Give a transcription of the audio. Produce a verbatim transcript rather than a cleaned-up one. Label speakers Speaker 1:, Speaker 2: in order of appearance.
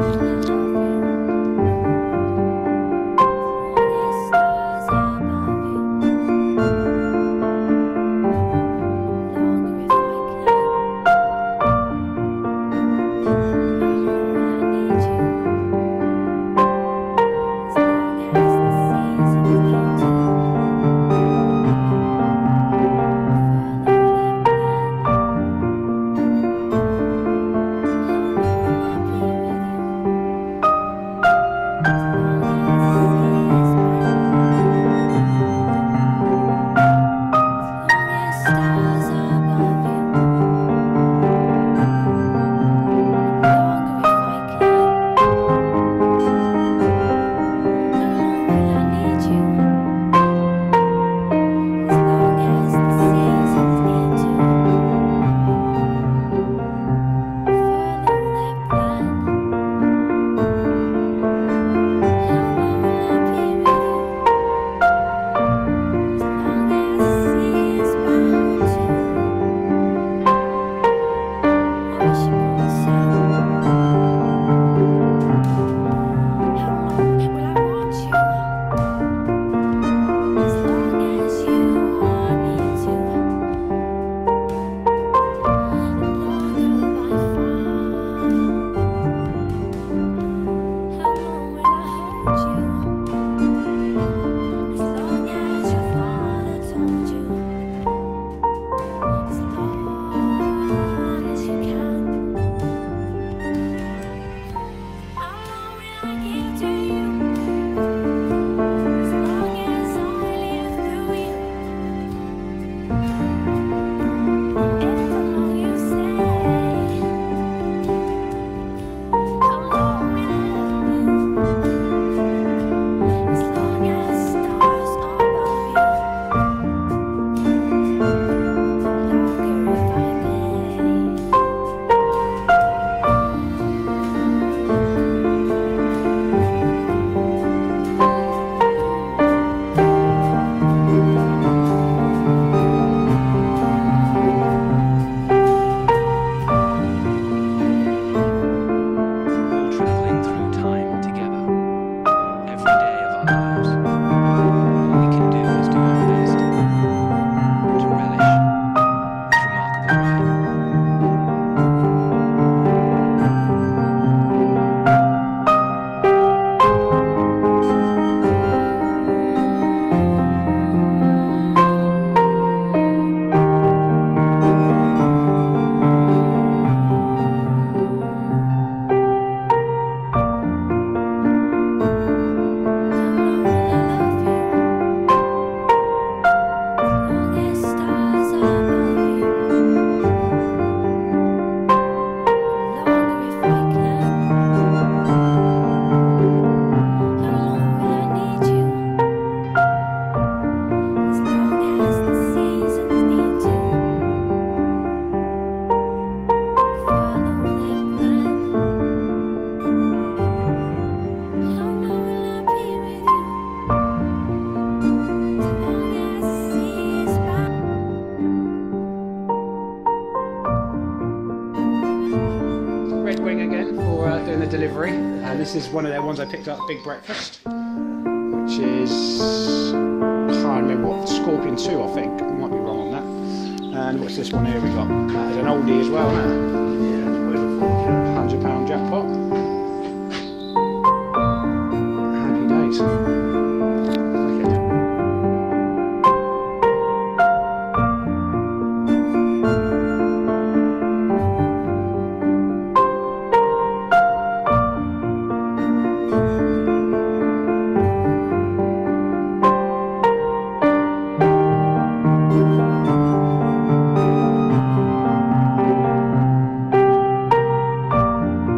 Speaker 1: delivery, and this is one of their ones I picked up, Big Breakfast, which is, I can't remember what, Scorpion two I think, I might be wrong on that. And what's this one here we got? That is an oldie as well, isn't it? Yeah, it's one hundred pound jackpot.